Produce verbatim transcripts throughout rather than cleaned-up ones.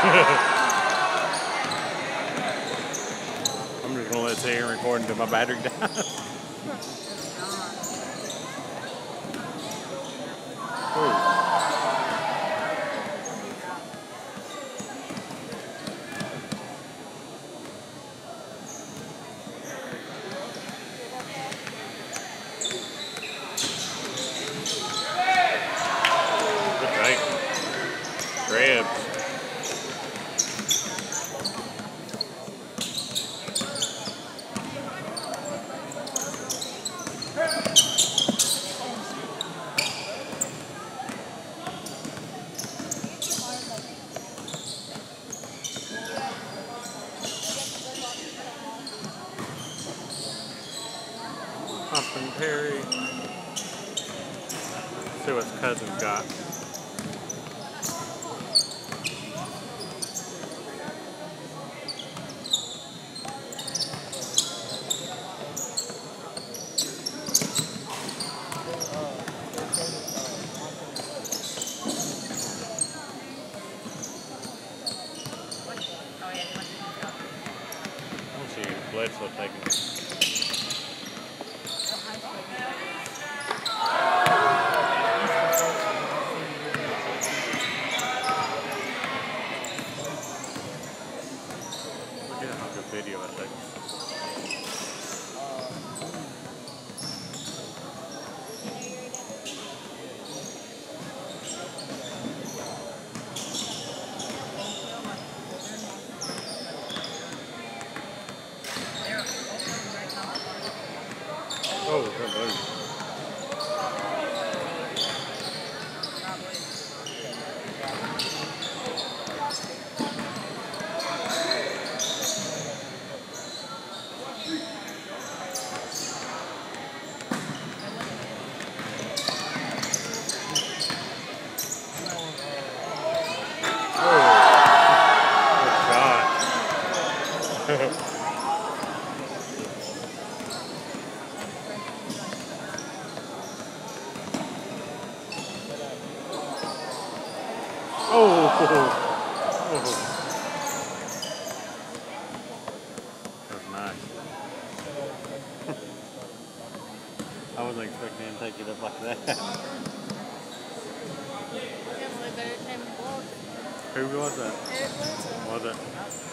I'm just gonna let it sit here and record until my battery dies. Crabs. Pumpkin Perry. See what his cousin's got. Let's see, Bledsoe taking it. Look at how good video I take. Oh, good move. Oh, oh, that's nice. I wasn't expecting him to take it up like that. Who was that? Was it?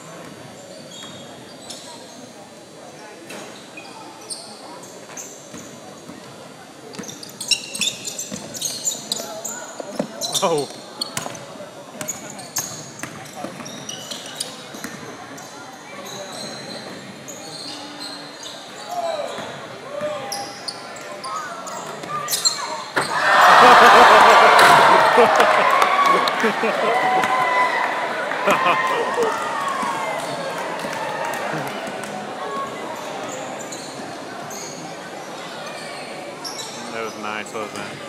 Oh. That was nice, wasn't it?